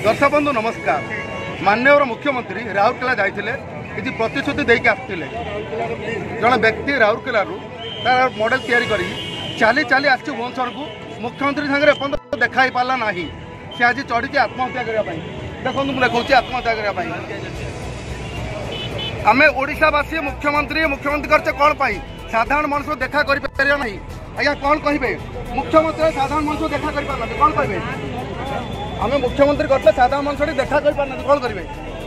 दर्शक बंधु नमस्कार। माननीय मुख्यमंत्री राउरकेला जाइए किसी प्रतिश्रुति देके आसते जड़े व्यक्ति राउरकेला तार मॉडल तैयारी कर चली चली आस भुवनेश्वर को मुख्यमंत्री सागर एपर्त देखा पारा ना सी आज चढ़ी आत्महत्या करने देखो मुझे देखा आत्महत्या करने आम ओडावासी मुख्यमंत्री करते कौन पाई साधारण मनुष्य देखा कर ना आज्ञा कौन कहे मुख्यमंत्री साधारण मनुष्य देखा कर पारना कौन कहे आम मुख्यमंत्री करते साधारण मनुष्य देखा कर पारना कौन करेंगे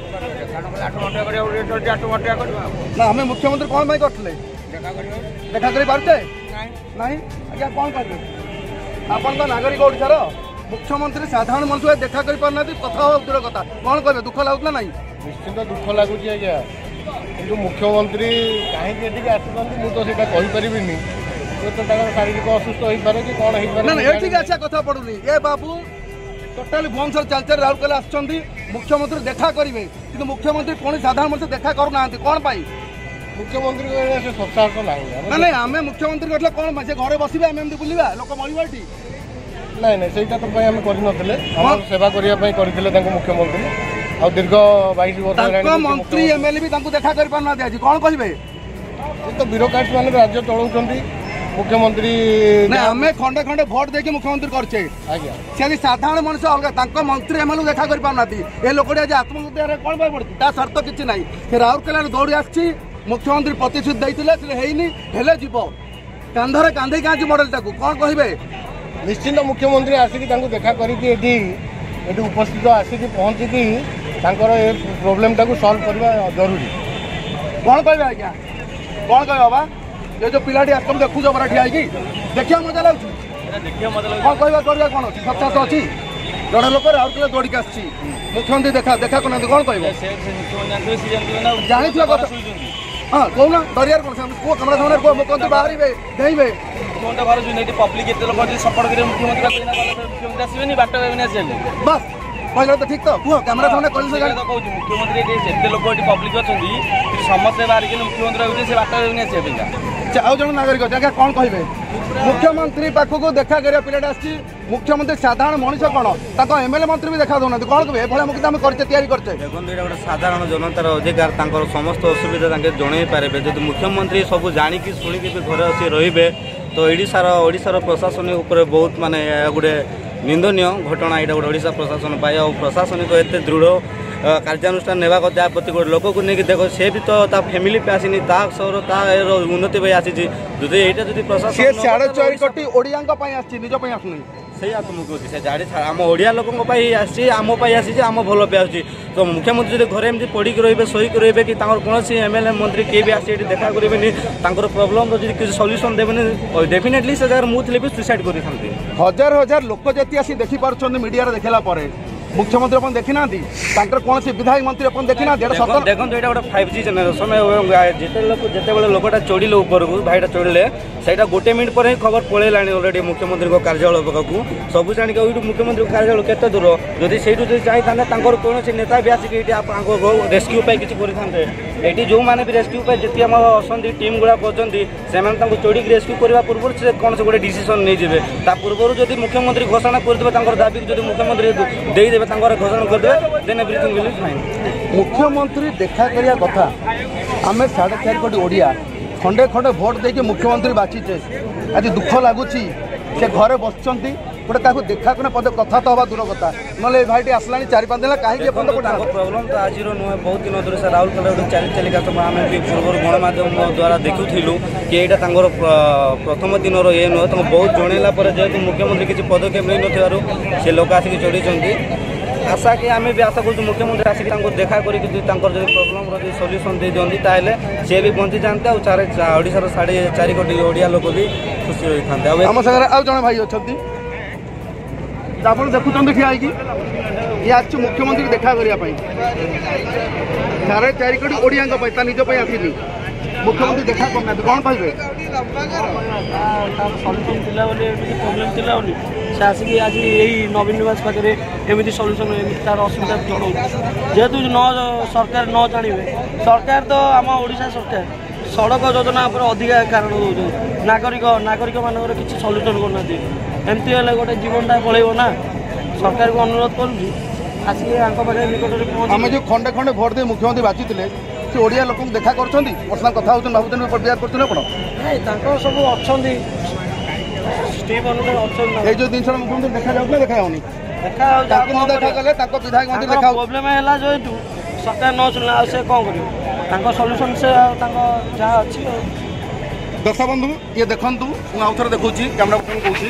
ना आम मुख्यमंत्री कौन पाई करते देखा कर पारे ना आज्ञा कौन कहे आपन तो नागरिक ओडार मुख्यमंत्री साधारण मनुष्य देखा कर पारना कथा दूर कथा कौन कहे दुख लगुला ना निश्चिंत दुख लगुच आज्ञा कि मुख्यमंत्री कहीं आसुँच कहीपरि तो शारीरिक असुस्थ हो पारे कि कौन हो अच्छा कथा पड़ूनी ये बाबू टोटाली भुवनेश्वर चल चल राउरकेला आसुँच मुख्यमंत्री देखा करेंगे कि मुख्यमंत्री कौन साधारण मनुष्य देखा करना कौन पाई मुख्यमंत्री ना ना आम मुख्यमंत्री कहते कौन से घरे बसवे आम बुलवा लोक मरवा ना ना से आम कर सेवा करते मुख्यमंत्री आ दीर्घ 22 वर्ष मंत्री एमएलए भी देखा कर पारना आज कौन कहे तो ब्यूरोक्राट मैंने राज्य चलाऊँ मुख्यमंत्री आम खंडे खंडे भोट देके मुख्यमंत्री करे साधारण मनुष्य अलग मंत्री एमएलए देखा कर पारना ये लोक आज आत्महत्या कौन पड़ती शर्त किसी ना से राउरकेला दौड़ी आसी मुख्यमंत्री प्रतिश्रुति देते जीव कांधरे कांधे क्या मॉडल कौन कहे निश्चिंत मुख्यमंत्री आसिक देखा करके उपस्थित आसिक पहुँचिकी प्रोब्लेम टाक सल्व करवा जरूरी कौन कहे आज्ञा कौन कहे बाबा ये जो पिलाटी आसम देखुच परा ठिया देखिए मजा लगुच कौन कहवा कौन अच्छी सत्यास अच्छी जड़े लोक राउरकेला दौड़िक आसी मुख्यमंत्री देखा देखा करना कौन कह जानी हाँ कहना डरियार कौन कह कैमरा सामने कह मुख्यमंत्री बाहर देवे पब्लिक सपोर्ट कर मुख्यमंत्री आसबे बाट बस कहला तो ठीक तो कह कैमरा सामने कहूँ मुख्यमंत्री लोक पब्लिक अच्छा समस्या बाहर मुख्यमंत्री से बाट आउ जन नागरिक अच्छे कौन कहे मुख्यमंत्री पाखक देखा कर पिलाटा आसी मुख्यमंत्री साधारण मनुष्य कौन एमएलए मंत्री भी देखा दौना कौन कहे भाई मुझे आम करते करते देखो ये गोटे साधारण जनतार अधिकार समस्त असुविधा जन पारे जब मुख्यमंत्री सब जाणिकी शुणिकी घरे अच्छी रे तो ओडार प्रशासन उपर बहुत माने गोटे निंदनीय घटना यहाँ गोटे ओडिशा प्रशासन पाए और प्रशासनिक एत दृढ़ कार्यानुष्ठान नेवा कथा प्रति गोटे लोक को लेकिन देखो सी भी तो फैमिली पे आसनी सहर तार उन्नति भाई आसी जो यहाँ जो प्रशासन साढ़े 4 कोटी ओडिया निज आसुनी से मुख्य से जाड़ी आम ओडिया लोक आम आम भल पे आस तो मुख्यमंत्री जो घरे एमती पड़ी रे शोक रे कि कौन एमएलए मंत्री किए भी आसी देखा करेंगे प्रोब्लेम किसी सल्यूशन देवे डेफिनेटली से जगह मुझे भी सुसाइड कर हजार हजार लोक जी आसी देखिपुं मीडिया देखला मुख्यमंत्री अपन देखी ना कौन से विधायक मंत्री अपन देखी ना देखो ये गोटे 5G जेनेरेशन जिते लोकटा चढ़े ऊपर को भाईटा चढ़ले से गोटे मिनट पर ही खबर पलैला अलरेडी मुख्यमंत्री कार्यालय पाखक सब जानिक मुख्यमंत्री कार्यालय केते दूर जदि से चाहिए कौन नेता भी आसिक रेस्क्यू किसी करते जो मैंने भी रेस्क्यू जी आम अच्छा टीम गुड़ा कर चढ़ी रेस्क्यू करने पूर्व से कौन से गोटे डिसीजन नहीं जाए पूर्व जब मुख्यमंत्री घोषणा करदे दाबी जब मुख्यमंत्री देदेवे घोषणा करदे then everything will be fine मुख्यमंत्री देखा करिया कथा आम 4.5 कोटी ओडिया खंडे खंडे भोट देके मुख्यमंत्री बाचीचे आज दुख लगुच से घरे बसुँच गोटे देखा कर पद कथा तो हवा दूर कथा ना भाई आसला 4-5 दिन कहीं प्रोब्लेम तो आज नुहे बहुत दिन धरी से राउरकेला गोटे चली चलिका तुम आम भी पूर्व गणमाध्यम द्वारा देखुलू कि यहाँ प्रथम दिन ये नुहे तुम बहुत जनइला जेहेतु मुख्यमंत्री किसी पदक्षेप नहीं से लोक आसिक चढ़ी आशा कि आम भी आशा कर मुख्यमंत्री आसिक देखा करी प्रोब्लेम सल्यूशन दे दिखती ताले सी भी बंची जाते ओडार 4.5 कोटी ओडिया लोक भी खुशी रही था आम सागर आउ जन भाई अच्छा आप देखुं ठिया ये आज मुख्यमंत्री देखा करने 4.5 कोटी ओडिया निज आसनी मुख्यमंत्री देखा करना कौन कहे प्रोब्लेम थी से आसिक आज यही नवीन निवास पाखे एमती सल्यूशन तार असुविधा जनाऊँ जेहेतु सरकार न जानवे सरकार तो आम ओडिशा सरकार सड़क योजना पर अधिका कारण दौरान नागरिक मानक किसी सल्यूशन करना एमती गोटे जीवनटा पलैब ना सरकार को अनुरोध करुँ ଆସିକି ଆଙ୍କ ପାଖରେ ନିକଟରେ ଆମେ ଯେଉଁ ଖଣ୍ଡେ ଖଣ୍ଡେ ଭୋଟ ଦେଇ ମୁଖ୍ୟମନ୍ତ୍ରୀ ବାଛିଥିଲେ ସେ ଓଡ଼ିଆ ଲୋକଙ୍କୁ ଦେଖା କରୁଛନ୍ତି ପର୍ସନାଲ କଥା ହେଉଛନ୍ତି ଭାବୁଛନ୍ତି ବିହାର କରୁଛନ୍ତି ଆପଣ ନାଇଁ ତାଙ୍କର ସବୁ ଅଛନ୍ତି ଷ୍ଟିମ୍ ଅନୁସାରେ ଅଛନ୍ତି ଏଇ ଯେଉଁ ଜିନିଷଟା ମୁଖ୍ୟମନ୍ତ୍ରୀ ଦେଖାଯାଉଛି ନା ଦେଖାଯାଉନି ଦେଖାଯାଉଛି ତାଙ୍କୁ ଦେଖା କଲେ ତାଙ୍କ ବିଧାୟକ ମନ୍ତ୍ରୀ ଦେଖା ପ୍ରୋବ୍ଲେମ ହେଲା ଯେହେତୁ ସରକାର ନ ଶୁଣିଲା ଆଉ ସେ କ'ଣ କରିବେ ତାଙ୍କ ସଲ୍ୟୁସନ୍ ସେ ଆଉ ତାଙ୍କ ଯାହା ଅଛି ଆଉ ଦର୍ଶକ ବନ୍ଧୁ ଇଏ ଦେଖନ୍ତୁ ମୁଁ ଆଉ ଥରେ ଦେଖାଉଛି କ୍ୟାମେରା କହୁଛି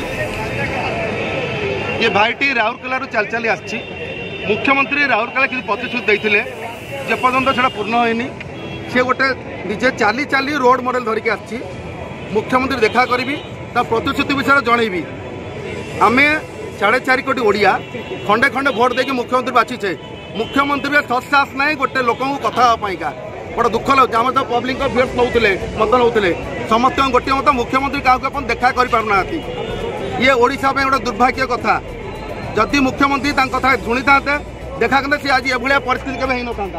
ये भाईटी राउरकेला चल चली आसी मुख्यमंत्री राउरकेला किसी प्रतिश्रुति देते जेपर्यंत से पूर्ण होनी सी गोटे निजे चाली चाली रोड मॉडल धरिकी आसी मुख्यमंत्री देखा करी प्रतिश्रुति विषय जनईबी आम 4.5 कोटी ओडिया खंडे खंडे भोट देके मुख्यमंत्री बाछीचे मुख्यमंत्री सत्साहस ना गोटे लोक कथा का बड़ा दुख लगे आम तो पब्लिक भीड़ नौते मत नौते समस्त गोटे मत मुख्यमंत्री क्या देखा करना ये ओडिशा पे गोटे दुर्भाग्य कथा जदि मुख्यमंत्री कथा शुणी था देखा करते सी आज एभलिया परिस्थिति केवे न था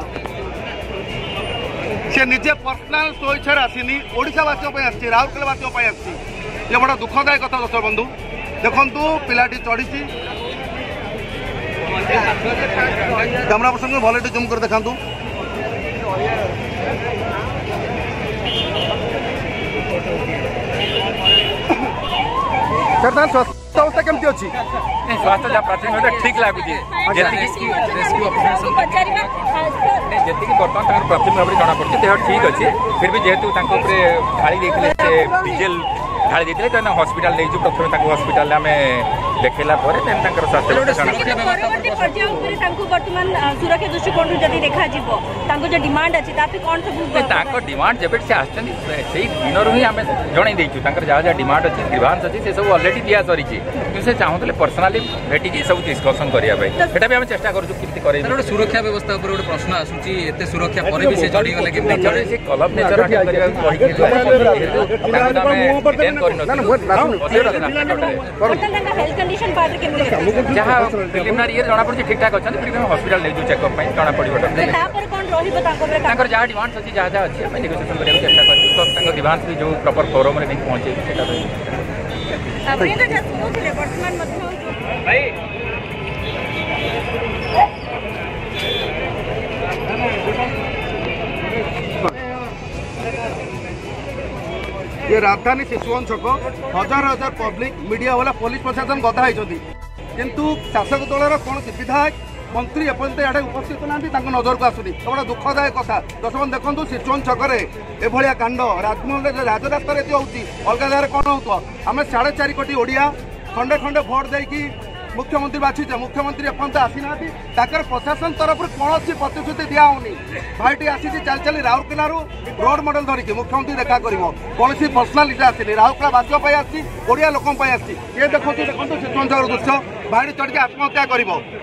सी निजे पर्सनाल स्वेच्छा आसनी ओडिशावासी आसी राउरकेलावासी आसी ये बड़ा दुखदायक कथा दर्शक बंधु देखु पिलाटी चढ़ी कैमरा पर्सन को भले जूम कर देखा सर स्वास्थ्य अवस्था केमती अच्छी स्वास्थ्य जहाँ प्राचीन ठीक लगुच जी बर्तमान प्राथमिक भाव में जना पड़ी देह ठीक अच्छे फिर भी जेहेतु ढाई देते डीजेल ढाई देते तो हस्पिटाल नहीं प्रथम हस्पिटाल आम देखला स्वास्थ्य वर्तमान सुरक्षा दृष्टिकोण देखा जो डिमांड अच्छी डिमांड जब से आसान दिन ही आम जन देचु जहाँ जहाँ डिमांड अच्छी ग्रीवांस अच्छी से सब अलरेडी दिया सरी से चाहूले पर्सनाली भेटिकी सब डिस्कसन करने भी आम चेष्टा करूँ सुरक्षा व्यवस्था गोटे प्रश्न आसूची एत सुरक्षा चढ़ीगले कलम नेचर जहाँ प्रिलिमिनारी जना पड़ी ठीक ठाक अच्छा फिर हस्पिटाल नहीं चेकअप जना पड़ो जहाँ डिमांड्स अच्छी जहाँ जहाँ अच्छी नेगोसिएसन करने चेष्टा करूँ डिमांड्स भी जो प्रॉपर फोरम में नहीं पहुँचे ये राजधानी शिशुवन छक हजार हजार पब्लिक मीडिया वाला पुलिस प्रशासन गदा होती किंतु शासक दलर कौन विधायक मंत्री एपर्यंत इे उपस्थित ना नजर को आसुनी बड़ा दुखदायक कथा दर्शक देखो शिशुवन छकरे एभलिया कांड राजमहल राजरास्त होती अलग जगह कौन हो आम 4.5 कोटी ओडिया खंडे खंडे भोट देकी मुख्यमंत्री बाछीचे मुख्यमंत्री एपर्यंत आसी ना प्रशासन तरफ कौन प्रतिश्रुति दिहनी भाईटी आसी चल चली राउरकेला रोड मॉडल धरिकी मुख्यमंत्री देखा कर कौन पर्सनालीटी आसनी राउरकेला बासी आसी ओडिया लोक आसी ये देखो देखो शिशुवन छक दृश्य भाईटी चढ़ी आत्महत्या कर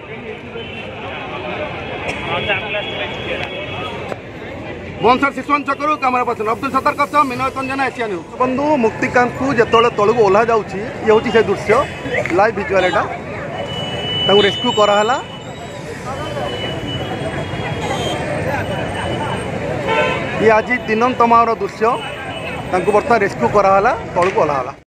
भुवनेश्वर शिशुवन छकरू कैमरा पर्सन अब्दुल सत्तार मिनय रंजन एशिया न्यूज बंधु मुक्तिकांत को जो तलू ओह्ला जाऊँगी ये हूँ से दृश्य लाइव भिजुआल एटा रेस्क्यू कराला ये आज दिनम तमार दृश्य बर्तमान रेस्क्यू कराला तलू ओह्ला